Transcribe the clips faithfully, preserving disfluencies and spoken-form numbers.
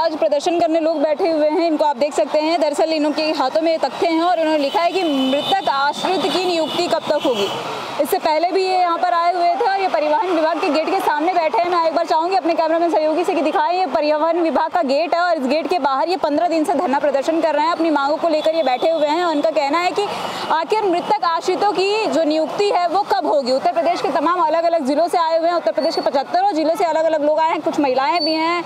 आज प्रदर्शन करने लोग बैठे हुए हैं, इनको आप देख सकते हैं। दरअसल इनके हाथों में तख्ते हैं और उन्होंने लिखा है कि मृतक आश्रित की नियुक्ति कब तक होगी। इससे पहले भी ये यहाँ पर आए हुए थे और ये परिवहन विभाग के गेट के सामने बैठे हैं। मैं एक बार चाहूँगी अपने कैमरामैन सहयोगी से कि दिखाएं, ये परिवहन विभाग का गेट है और इस गेट के बाहर ये पंद्रह दिन से धरना प्रदर्शन कर रहे हैं। अपनी मांगों को लेकर ये बैठे हुए हैं। उनका कहना है कि आखिर मृतक आश्रितों की जो नियुक्ति है वो कब होगी। उत्तर प्रदेश के तमाम अलग अलग जिलों से आए हुए हैं। उत्तर प्रदेश के पचहत्तरों जिलों से अलग अलग लोग आए हैं, कुछ महिलाएं भी हैं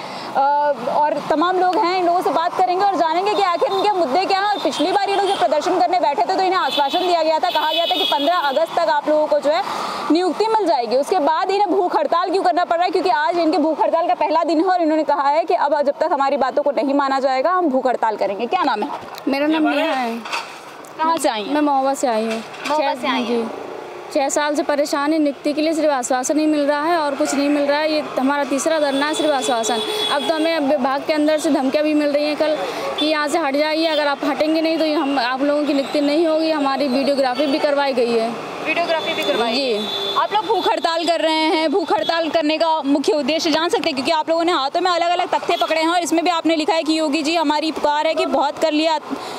और तमाम लोग हैं। इन लोगों से बात करेंगे और जानेंगे कि आखिर इनके मुद्दे क्या हैं। और पिछली बार ये लोग जब प्रदर्शन करने बैठे थे तो इन्हें आश्वासन दिया गया था, कहा गया था कि पंद्रह अगस्त तक आप लोगों को जो है नियुक्ति मिल जाएगी। उसके बाद इन्हें भूख हड़ताल क्यों करना पड़ रहा है, क्योंकि आज इनके भूख हड़ताल का पहला दिन है और इन्होंने कहा है कि अब जब तक हमारी बातों को नहीं माना जाएगा हम भूख हड़ताल करेंगे। क्या नाम है? मेरा नाम नेहा है। कहाँ से आई हैं? मैं महोबा से आई हूँ। महोबा से आई हैं। छः साल से परेशान है, नियुक्ति के लिए सिर्फ आश्वासन ही मिल रहा है और कुछ नहीं मिल रहा है। ये हमारा तीसरा धरना है, सिर्फ आश्वासन। अब तो हमें विभाग के अंदर से धमकियाँ भी मिल रही हैं कल कि यहाँ से हट जाइए, अगर आप हटेंगे नहीं तो हम आप लोगों की नियुक्ति नहीं होगी। हमारी वीडियोग्राफी भी करवाई गई है। वीडियोग्राफी भी करवाई जी। आप लोग भूख हड़ताल कर रहे हैं, भूख हड़ताल करने का मुख्य उद्देश्य जान सकते हैं? क्योंकि आप लोगों ने हाथों में अलग अलग तख्ते पकड़े हैं और इसमें भी आपने लिखा है कि योगी जी हमारी पुकार है कि बहुत कर लिया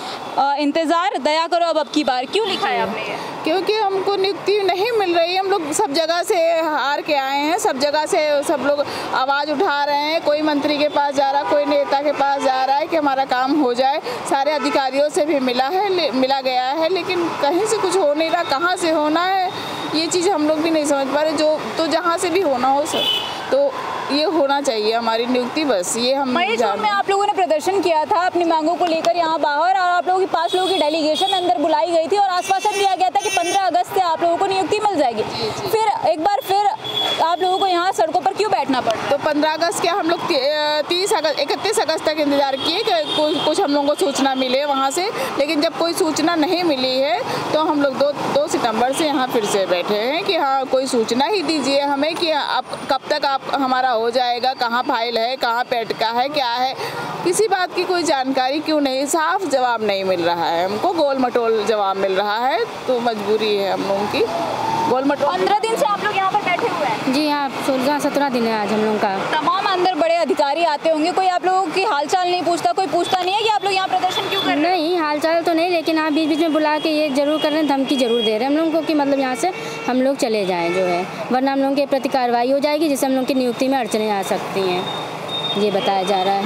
इंतज़ार, दया करो अब अब की बार। क्यों लिखा है आपने ये? क्योंकि हमको नियुक्ति नहीं मिल रही। हम लोग सब जगह से हार के आए हैं, सब जगह से सब लोग आवाज़ उठा रहे हैं। कोई मंत्री के पास जा रहा है, कोई नेता के पास जा रहा है कि हमारा काम हो जाए। सारे अधिकारियों से भी मिला है मिला गया है, लेकिन कहीं से कुछ हो नहीं रहा। कहाँ से होना है ये चीज़ हम लोग भी नहीं समझ पा रहे। जो तो जहाँ से भी होना हो सर, तो ये होना चाहिए हमारी नियुक्ति, बस ये हम महेशपुर में आप लोगों ने प्रदर्शन किया था अपनी मांगों को लेकर यहाँ बाहर, और आप लोगों की पांच लोगों की डेलीगेशन अंदर बुलाई गई थी और आश्वासन दिया गया था कि पंद्रह अगस्त से आप लोगों को नियुक्ति मिल जाएगी। फिर एक बार फिर आप लोगों को यहाँ सड़कों पर क्यों बैठना पड़ा? तो पंद्रह अगस्त के हम लोग तीस अगस्त इकतीस अगस्त तक इंतजार किए कि कुछ कुछ हम लोगों को सूचना मिले वहाँ से, लेकिन जब कोई सूचना नहीं मिली है तो हम लोग दो दो सितंबर से यहाँ फिर से बैठे हैं कि हाँ कोई सूचना ही दीजिए हमें कि आप कब तक आप हमारा हो जाएगा, कहाँ फाइल है, कहाँ पे अटका है, क्या है। किसी बात की कोई जानकारी क्यों नहीं, साफ जवाब नहीं मिल रहा है हमको, गोल मटोल जवाब मिल रहा है। तो मजबूरी है हम लोगों की गोल मटोल। पंद्रह दिन से आप लोग यहाँ पर बैठे हुए हैं? जी हाँ, सोलह सत्रह दिन है आज हम लोगों का। तमाम अंदर बड़े अधिकारी आते होंगे, कोई आप लोगों की हालचाल नहीं पूछता? कोई पूछता नहीं है कि आप लोग यहाँ प्रदर्शन क्यों कर रहे हैं? नहीं, हालचाल तो नहीं, लेकिन आप बीच बीच में बुला के ये जरूर कर रहे हैं, धमकी जरूर दे रहे हैं हम लोगों को कि मतलब यहाँ से हम लोग चले जाएँ जो है, वरना हम लोगों के प्रति कार्रवाई हो जाएगी जिससे हम लोग की नियुक्ति में अड़चनें आ सकती हैं, ये बताया जा रहा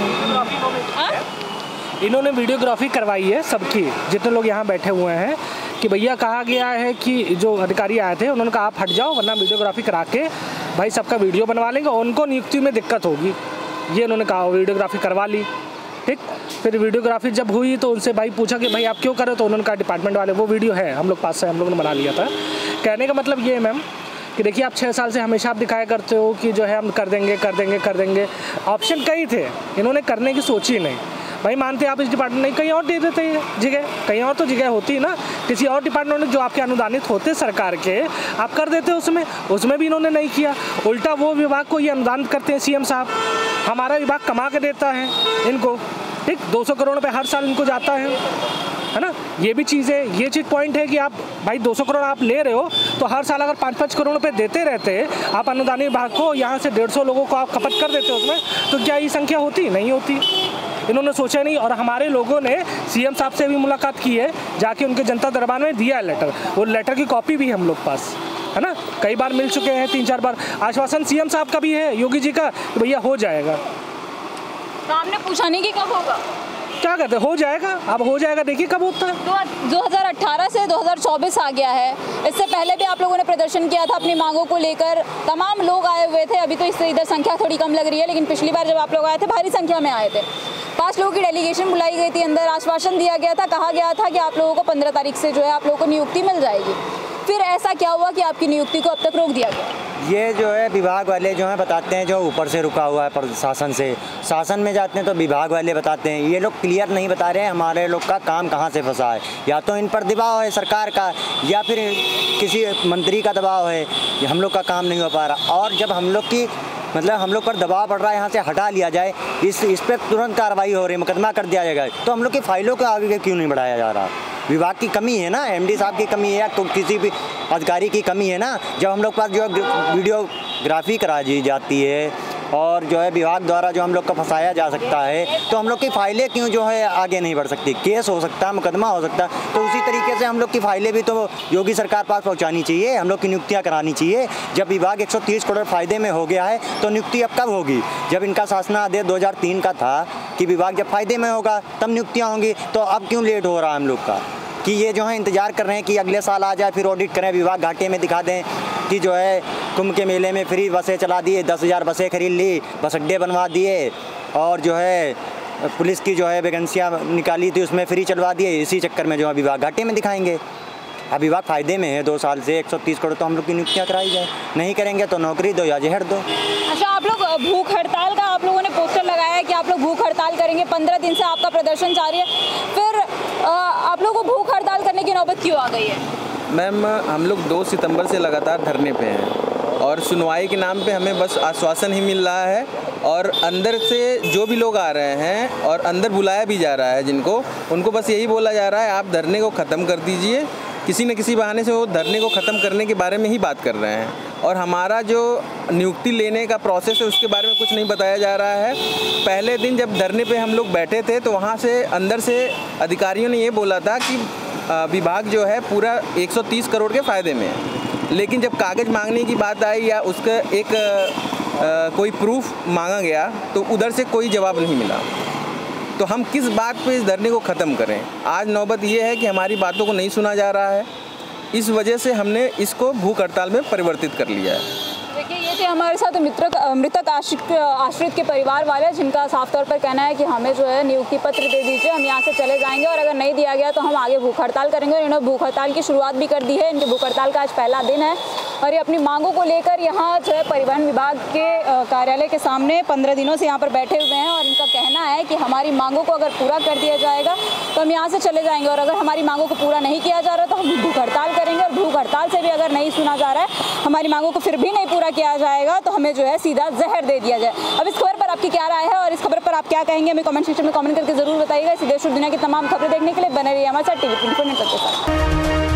है। इन्होंने वीडियोग्राफी करवाई है सबकी, जितने लोग यहाँ बैठे हुए हैं, कि भैया कहा गया है कि जो अधिकारी आए थे उन्होंने कहा आप हट जाओ वरना वीडियोग्राफी करा के भाई सबका वीडियो बनवा लेंगे, उनको नियुक्ति में दिक्कत होगी। ये उन्होंने कहा, वीडियोग्राफी करवा ली। ठीक, फिर वीडियोग्राफी जब हुई तो उनसे भाई पूछा कि भाई आप क्यों कर रहे हो, तो उन्होंने कहा डिपार्टमेंट वाले, वो वीडियो है हम लोग पास से, हम लोगों ने बना लिया था। कहने का मतलब ये है मैम कि देखिए आप छः साल से हमेशा आप दिखाया करते हो कि जो है हम कर देंगे कर देंगे कर देंगे, ऑप्शन कई थे, इन्होंने करने की सोची ही नहीं। भाई मानते आप इस डिपार्टमेंट नहीं, कहीं और दे देते हैं जगह, कहीं और तो जगह होती है ना, किसी और डिपार्टमेंट में जो आपके अनुदानित होते सरकार के, आप कर देते उसमें, उसमें भी इन्होंने नहीं किया। उल्टा वो विभाग को ये अनुदान करते हैं सीएम साहब, हमारा विभाग कमा के देता है इनको, ठीक, दो सौ करोड़ रुपये हर साल इनको जाता है, है ना। ये भी चीज़ है, ये चीज़ पॉइंट है कि आप भाई दो सौ करोड़ आप ले रहे हो तो हर साल अगर पाँच पाँच करोड़ रुपए देते रहते आप अनुदानित विभाग को, यहाँ से डेढ़ सौ लोगों को आप खपत कर देते उसमें, तो क्या ये संख्या होती? नहीं होती। इन्होंने सोचा नहीं। और हमारे लोगों ने सीएम साहब से भी मुलाकात की है, जाके उनके जनता दरबार में दिया है लेटर, वो लेटर की कॉपी भी है हम लोग पास, है ना, कई बार मिल चुके हैं, तीन चार बार। आश्वासन सीएम साहब का भी है, योगी जी का, कि भैया हो जाएगा। तो आपने पूछा नहीं कि कब होगा? क्या कहते हो जाएगा, अब हो जाएगा, देखिए कब होता है। दो हज़ार अठारह से दो हज़ार चौबीस आ गया है, इससे पहले भी आप लोगों ने प्रदर्शन किया था अपनी मांगों को लेकर, तमाम लोग आए हुए थे। अभी तो इससे इधर संख्या थोड़ी कम लग रही है, लेकिन पिछली बार जब आप लोग आए थे भारी संख्या में आए थे। पांच लोगों की डेलीगेशन बुलाई गई थी अंदर, आश्वासन दिया गया था, कहा गया था कि आप लोगों को पंद्रह तारीख से जो है आप लोगों को नियुक्ति मिल जाएगी। फिर ऐसा क्या हुआ कि आपकी नियुक्ति को अब तक रोक दिया गया? ये जो है विभाग वाले जो हैं बताते हैं जो ऊपर से रुका हुआ है प्रशासन से, शासन में जाते हैं तो विभाग वाले बताते हैं, ये लोग क्लियर नहीं बता रहे हैं हमारे लोग का काम कहाँ से फंसा है। या तो इन पर दबाव है सरकार का, या फिर किसी मंत्री का दबाव है, हम लोग का काम नहीं हो पा रहा। और जब हम लोग की मतलब हम लोग पर दबाव पड़ रहा है यहाँ से हटा लिया जाए, इस इस पर तुरंत कार्रवाई हो रही है, मुकदमा कर दिया जाएगा, तो हम लोग की फाइलों को आगे क्यों नहीं बढ़ाया जा रहा? विभाग की कमी है ना, एमडी साहब की कमी है, या तो किसी भी अधिकारी की कमी है ना। जब हम लोग पास जो वीडियोग्राफी करा दी जाती है और जो है विभाग द्वारा जो हम लोग को फंसाया जा सकता है, तो हम लोग की फाइलें क्यों जो है आगे नहीं बढ़ सकती? केस हो सकता है, मुकदमा हो सकता है, तो उसी तरीके से हम लोग की फाइलें भी तो योगी सरकार पास पहुँचानी चाहिए, हम लोग की नियुक्तियाँ करानी चाहिए। जब विभाग एक सौ तीस करोड़ फायदे में हो गया है तो नियुक्ति अब कब होगी? जब इनका शासनादेश दो हज़ार तीन का था कि विभाग जब फायदे में होगा तब नियुक्तियाँ होंगी, तो अब क्यों लेट हो रहा है हम लोग का? कि ये जो है इंतज़ार कर रहे हैं कि अगले साल आ जाए, फिर ऑडिट करें, विभाग घाटे में दिखा दें कि जो है कुंभ के मेले में फ्री बसें चला दिए, दस हज़ार बसें खरीद ली, बस अड्डे बनवा दिए, और जो है पुलिस की जो है वैकेंसियाँ निकाली थी उसमें फ्री चलवा दिए। इसी चक्कर में जो है विभाग घाटे में दिखाएंगे। अब विभाग फायदे में है, दो साल से एक सौ तीस करोड़ तो हम लोग की नियुक्तियाँ कराई जाए, नहीं करेंगे तो नौकरी दो या जहर दो। अच्छा, आप लोग भूख हड़ताल का आप लोगों ने पोस्टर लगाया है कि आप लोग भूख हड़ताल करेंगे, पंद्रह दिन से आपका प्रदर्शन जारी है, फिर आ, आप लोगों को भूख हड़ताल करने की नौबत क्यों आ गई है? मैम, हम लोग दो सितंबर से लगातार धरने पे हैं और सुनवाई के नाम पे हमें बस आश्वासन ही मिल रहा है, और अंदर से जो भी लोग आ रहे हैं और अंदर बुलाया भी जा रहा है जिनको, उनको बस यही बोला जा रहा है आप धरने को ख़त्म कर दीजिए। किसी न किसी बहाने से वो धरने को ख़त्म करने के बारे में ही बात कर रहे हैं, और हमारा जो नियुक्ति लेने का प्रोसेस है उसके बारे में कुछ नहीं बताया जा रहा है। पहले दिन जब धरने पे हम लोग बैठे थे तो वहाँ से अंदर से अधिकारियों ने ये बोला था कि विभाग जो है पूरा एक सौ तीस करोड़ के फ़ायदे में है, लेकिन जब कागज़ मांगने की बात आई या उसका एक आ, कोई प्रूफ मांगा गया तो उधर से कोई जवाब नहीं मिला। तो हम किस बात पे इस धरने को ख़त्म करें? आज नौबत ये है कि हमारी बातों को नहीं सुना जा रहा है, इस वजह से हमने इसको भूख हड़ताल में परिवर्तित कर लिया है। देखिए, ये थे हमारे साथ मृतक मृतक आश्रित आश्रित के परिवार वाले, जिनका साफ तौर पर कहना है कि हमें जो है नियुक्ति पत्र दे दीजिए, हम यहाँ से चले जाएंगे, और अगर नहीं दिया गया तो हम आगे भूख हड़ताल करेंगे। और इन्होंने भूख हड़ताल की शुरुआत भी कर दी है। इनकी भूख हड़ताल का आज पहला दिन है और ये अपनी मांगों को लेकर यहाँ जो है परिवहन विभाग के कार्यालय के सामने पंद्रह दिनों से यहाँ पर बैठे हुए हैं, और इनका कहना है कि हमारी मांगों को अगर पूरा कर दिया जाएगा तो हम यहाँ से चले जाएंगे, और अगर हमारी मांगों को पूरा नहीं किया जा रहा तो हम भूख हड़ताल करेंगे, और भूख हड़ताल से भी अगर नहीं सुना जा रहा है, हमारी मांगों को फिर भी नहीं पूरा किया जाएगा तो हमें जो है सीधा जहर दे दिया जाए। अब इस खबर पर आपकी क्या राय है और इस खबर पर आप क्या कहेंगे, हमें कमेंट सेक्शन में कमेंट करके जरूर बताइएगा। इसी देश और दुनिया की तमाम खबरें देखने के लिए बने रहिए हमारे साथ टीवी ट्वेंटी फोर नेटवर्क के साथ।